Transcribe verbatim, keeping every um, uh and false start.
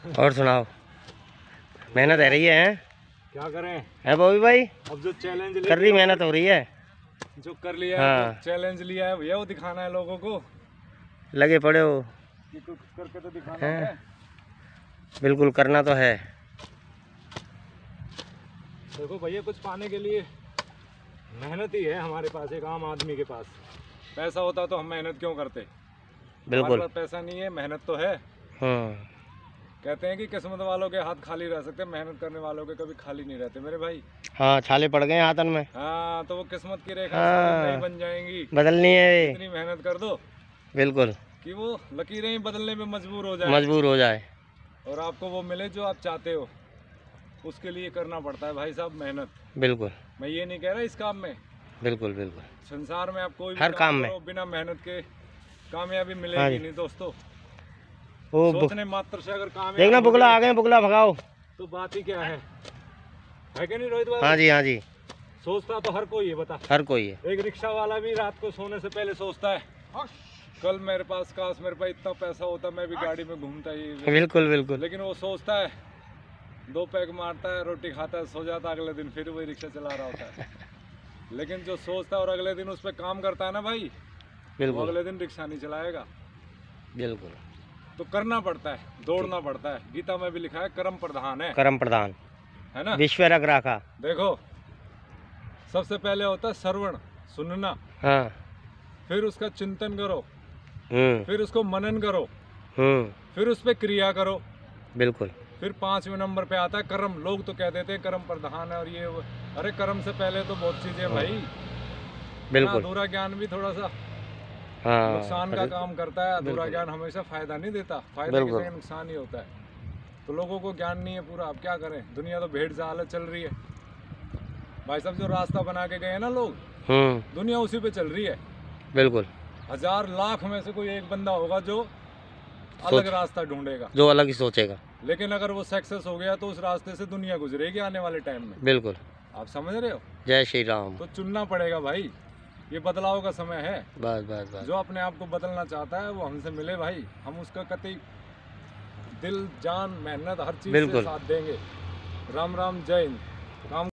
और सुनाओ, मेहनत है रही है? क्या करें है बॉबी भाई? अब जो चैलेंज कर रही मेहनत हो रही है, जो कर लिया हाँ। है, चैलेंज लिया है भैया, वो दिखाना है लोगों को। लगे पड़े हो कि कुछ करके तो दिखाना है? है। बिल्कुल करना तो है। देखो भैया, कुछ पाने के लिए मेहनत ही है हमारे पास, एक आम आदमी के पास। पैसा होता तो हम मेहनत क्यों करते? बिल्कुल। हमारे पास पैसा नहीं है, मेहनत तो है। हम्म। कहते हैं कि किस्मत वालों के हाथ खाली रह सकते, मेहनत करने वालों के कभी खाली नहीं रहते मेरे भाई। हाँ, छाले पड़ गए हाथन में। हाँ, तो वो किस्मत की रेखा हाँ, नहीं बन जाएंगी, बदलनी है। इतनी मेहनत कर दो बिल्कुल, कि वो लकीरें ही बदलने में मजबूर हो जाए, मजबूर हो जाए और आपको वो मिले जो आप चाहते हो। उसके लिए करना पड़ता है भाई साहब मेहनत। बिल्कुल मैं ये नहीं कह रहा इस काम में, बिल्कुल बिल्कुल संसार में आप कोई भी हर काम, काम में करो, बिना मेहनत के कामयाबी मिलेगी हाँ नहीं दोस्तों। वो सोचने मात्र से अगर काम देखना, बुगला आ गए, बुगला भगाओ। तो बात ही क्या है, है कि नहीं रोहित भाई? हाँ जी, हाँ जी, सोचता तो हर कोई है, बता। हर कोई है। एक रिक्शा वाला भी रात को सोने से पहले सोचता है, कल मेरे पास काश मेरे पास इतना पैसा होता, मैं भी गाड़ी में घूमता ही। बिल्कुल बिल्कुल। लेकिन वो सोचता है, दो पैक मारता है, रोटी खाता है, सो जाता है, अगले दिन फिर वही रिक्शा चला रहा होता है। लेकिन जो सोचता है और अगले दिन उस पर काम करता है ना भाई, बिल्कुल, अगले दिन रिक्शा नहीं चलाएगा। बिल्कुल। तो करना पड़ता है, दौड़ना पड़ता है। गीता में भी लिखा है कर्म प्रधान है, कर्म प्रधान है ना? विश्व रग राखा। देखो, सबसे पहले होता है श्रवण, सुनना। हाँ। फिर उसका चिंतन करो, हम्म फिर उसको मनन करो, हम्म फिर उस पर क्रिया करो। बिल्कुल। फिर पांचवें नंबर पे आता है कर्म। लोग तो कह देते हैं कर्म प्रधान है और ये वो। अरे कर्म से पहले तो बहुत चीजें भाई। बिल्कुल। अधूरा ज्ञान भी थोड़ा सा हाँ, नुकसान का काम करता है। अधूरा बिल्कुल। ज्ञान हमेशा फायदा नहीं देता, फायदा की जगह नुकसान ही होता है। तो लोगों को ज्ञान नहीं है पूरा, अब क्या करें? दुनिया तो भेड़ चाल चल रही है भाई साहब। जो रास्ता बना के गए हैं ना लोग, हम्म दुनिया उसी पे चल रही है। बिल्कुल। हजार लाख में से कोई एक बंदा होगा जो अलग रास्ता ढूंढेगा, जो अलग ही सोचेगा। लेकिन अगर वो सक्सेस हो गया तो उस रास्ते से दुनिया गुजरेगी आने वाले टाइम में। बिल्कुल। आप समझ रहे हो? जय श्री राम। तो चुनना पड़ेगा भाई, ये बदलाव का समय है। बस बस बस। जो अपने आप को बदलना चाहता है वो हमसे मिले भाई, हम उसका कतई दिल जान मेहनत हर चीज से साथ देंगे। राम राम, जय हिंद। काम